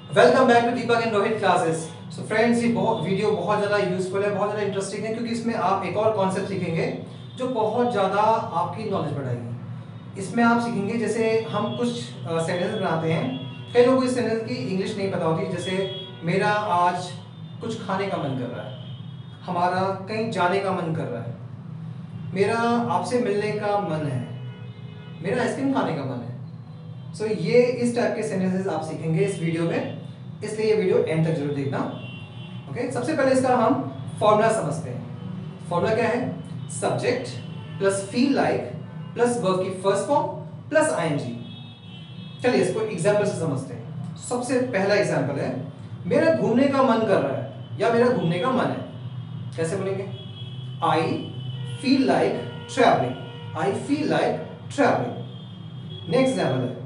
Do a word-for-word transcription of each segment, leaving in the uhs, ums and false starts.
Welcome back to Deepak and Rohit classes. So friends, ये बहुत video बहुत ज़्यादा यूजफुल है, बहुत ज़्यादा इंटरेस्टिंग है, क्योंकि इसमें आप एक और कॉन्सेप्ट सीखेंगे जो बहुत ज़्यादा आपकी नॉलेज बढ़ाएगी। इसमें आप सीखेंगे, जैसे हम कुछ सेंटेंस बनाते हैं, कई लोगों को इस सेंटेंस की इंग्लिश नहीं पता होती। जैसे मेरा आज कुछ खाने का मन कर रहा है, हमारा कहीं जाने का मन कर रहा है, मेरा आपसे मिलने का मन है, मेरा आइसक्रीम खाने का मन है। सो so, ये इस टाइप के सेंटेंसेस आप सीखेंगे इस वीडियो में, इसलिए ये वीडियो एंड तक जरूर देखना। Okay okay? सबसे पहले इसका हम फॉर्मूला समझते हैं। फॉर्मूला क्या है? Subject plus feel like plus verb की फर्स्ट फॉर्म प्लस आईएनजी। चलिए इसको एग्जाम्पल से समझते हैं। सबसे पहला एग्जाम्पल है, मेरा घूमने का मन कर रहा है या मेरा घूमने का मन है। कैसे बोलेंगे? I feel like travelling. I feel like travelling. Next example है,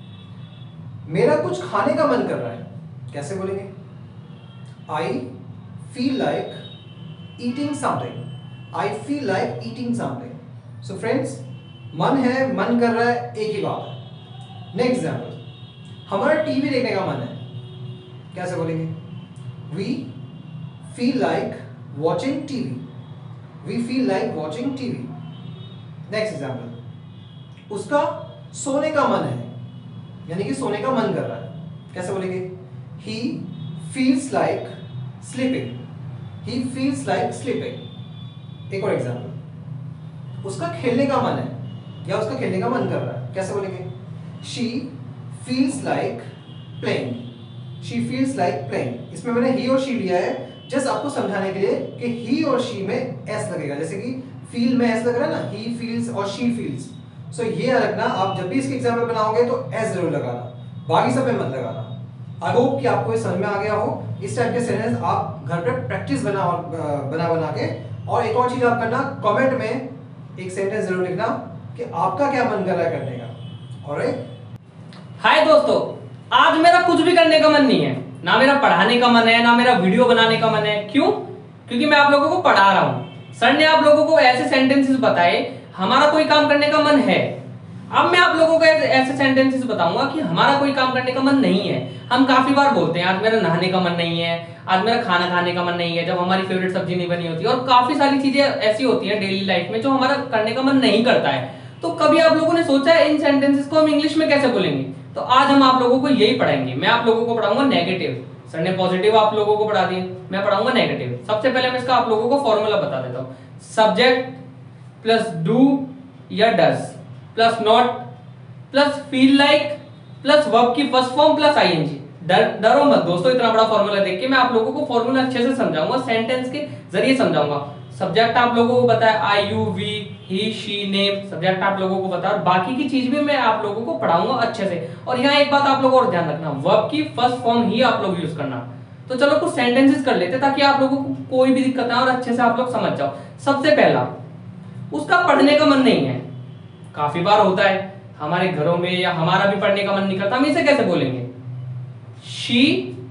मेरा कुछ खाने का मन कर रहा है। कैसे बोलेंगे? I feel like eating something. I feel like eating something. So friends, मन है, मन कर रहा है, एक ही बात है। नेक्स्ट एग्जाम्पल, हमारा टीवी देखने का मन है। कैसे बोलेंगे? We feel like watching TV. We feel like watching TV. Next example, उसका सोने का मन है, यानी कि सोने का मन कर रहा है। कैसे बोलेंगे? He feels like sleeping. He feels like sleeping. एक और एग्जाम्पल, उसका खेलने का मन है या उसका खेलने का मन कर रहा है। कैसे बोलेंगे? She feels like playing. She feels like playing. इसमें मैंने ही और शी लिया है जस्ट आपको समझाने के लिए कि ही और शी में एस लगेगा। जैसे कि फील में एस लग रहा है ना, ही फील्स और शी फील्स। सो so, ये रखना, आप जब भी इसके एग्जाम्पल बनाओगे तो एस जरूर लगाना, बाकी सब में मत लगाना। आई होप कि आपको ये समझ में आ गया हो। इस टाइप के सेंटेंस आप घर पे प्रैक्टिस बना बना बना के। और एक और चीज आप करना, कमेंट में एक सेंटेंस जरूर लिखना कि आपका क्या मन कर रहा है करने का। ऑलराइट? हाय दोस्तों, आज मेरा कुछ भी करने का मन नहीं है। ना मेरा पढ़ाने का मन है, ना मेरा वीडियो बनाने का मन है। क्यों? क्योंकि मैं आप लोगों को पढ़ा रहा हूं। सर ने आप लोगों को ऐसे सेंटेंसेस बताए, हमारा कोई काम करने का मन है। अब मैं आप लोगों को ऐसे सेंटेंसेस बताऊंगा कि हमारा कोई काम करने का मन नहीं है। हम काफी बार बोलते हैं, आज मेरा नहाने का मन नहीं है, आज मेरा खाना खाने का मन नहीं है, जब हमारी फेवरेट सब्जी नहीं बनी होती। और काफी सारी चीजें ऐसी होती हैं डेली लाइफ में जो हमारा करने का मन नहीं करता है। तो कभी आप लोगों ने सोचा है इन सेंटेंसेस को हम इंग्लिश में कैसे बोलेंगे? तो आज हम आप लोगों को यही पढ़ाएंगे। मैं आप लोगों को पढ़ाऊंगा नेगेटिव। सर ने पॉजिटिव आप लोगों को पढ़ा दिए, मैं पढ़ाऊंगा नेगेटिव। सबसे पहले मैं इसका आप लोगों को फॉर्मूला बता देता हूँ। सब्जेक्ट प्लस डू या does plus not plus feel like plus verb की फर्स्ट फॉर्म प्लस आईएनजी। डर डरो मत दोस्तों, इतना बड़ा फॉर्मूला देख के मैं आप लोगों को फॉर्मूला अच्छे से समझाऊंगा, सेंटेंस के जरिए समझाऊंगा। सब्जेक्ट आप लोगों को पता है, I you we he she name. Subject आप लोगों को पता है, और बाकी की चीज भी मैं आप लोगों को पढ़ाऊंगा अच्छे से। और यहाँ एक बात आप लोगों को और ध्यान रखना, वर्ब की फर्स्ट फॉर्म ही आप लोग यूज करना। तो चलो कुछ सेंटेंसेस कर लेते ताकि आप लोगों को कोई भी दिक्कत ना और अच्छे से आप लोग समझ जाओ। सबसे पहला, उसका पढ़ने का मन नहीं है। काफी बार होता है हमारे घरों में, या हमारा भी पढ़ने का मन नहीं करता। हम इसे कैसे बोलेंगे? She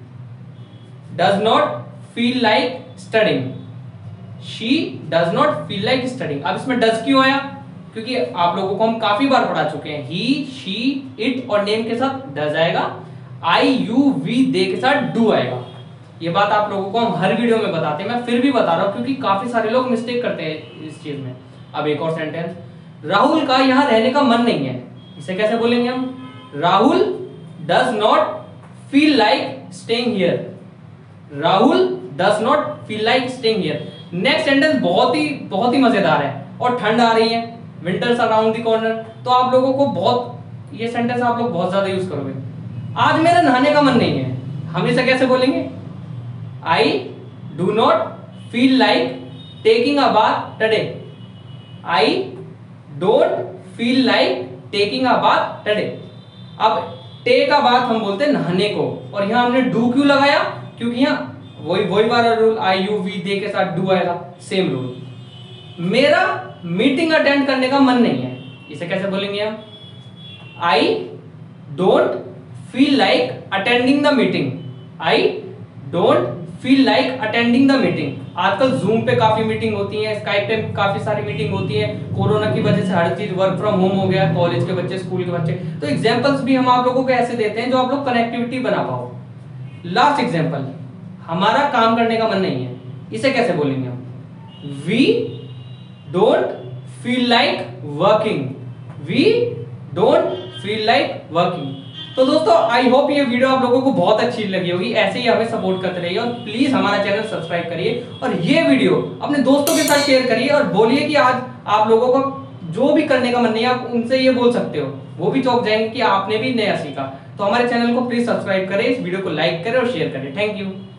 does not feel like studying. She does not feel like studying. अब इसमें डज क्यों आया? क्योंकि आप लोगों को हम काफी बार पढ़ा चुके हैं, ही शी इट और नेम के साथ डज आएगा, आई यू वी दे के साथ डू आएगा। ये बात आप लोगों को हम हर वीडियो में बताते हैं, मैं फिर भी बता रहा हूं क्योंकि काफी सारे लोग मिस्टेक करते हैं इस चीज में। अब एक और सेंटेंस, राहुल का यहां रहने का मन नहीं है। इसे कैसे बोलेंगे हम? Rahul does not feel like staying here. Rahul does not feel like staying here. Next sentence बहुत ही बहुत ही मजेदार है, और ठंड आ रही है, विंटर्स अराउंड द कॉर्नर। तो आप लोगों को बहुत, ये सेंटेंस आप लोग बहुत ज्यादा यूज करोगे। आज मेरा नहाने का मन नहीं है, हम इसे कैसे बोलेंगे? I do not feel like taking a bath today. I don't feel like taking a bath today. अब टेक अ बाथ हम बोलते हैं नहाने को, और यहां हमने डू क्यों लगाया? क्योंकि यहां वही वही वाला rule, I you we they के साथ डू आएगा, सेम रूल। मेरा मीटिंग अटेंड करने का मन नहीं है, इसे कैसे बोलेंगे हम? I don't feel like attending the meeting. I don't feel like attending the meeting. आजकल जूम पे काफी मीटिंग होती है, स्काइप पे काफी सारी मीटिंग होती है। कोरोना की वजह से हर चीज वर्क फ्रॉम होम हो गया, कॉलेज के बच्चे, स्कूल के बच्चे। तो एग्जांपल्स भी हम आप लोगों को ऐसे देते हैं जो आप लोग कनेक्टिविटी बना पाओ। लास्ट एग्जाम्पल, हमारा काम करने का मन नहीं है, इसे कैसे बोलेंगे हम? We don't feel like working, we don't feel like working. तो दोस्तों आई होप ये वीडियो आप लोगों को बहुत अच्छी लगी होगी, ऐसे ही हमें सपोर्ट करते रहिए और प्लीज हमारा चैनल सब्सक्राइब करिए और ये वीडियो अपने दोस्तों के साथ शेयर करिए और बोलिए कि आज आप लोगों को जो भी करने का मन नहीं है आप उनसे ये बोल सकते हो, वो भी चौंक जाएंगे कि आपने भी नया सीखा। तो हमारे चैनल को प्लीज सब्सक्राइब करें, इस वीडियो को लाइक करें और शेयर करें। Thank you.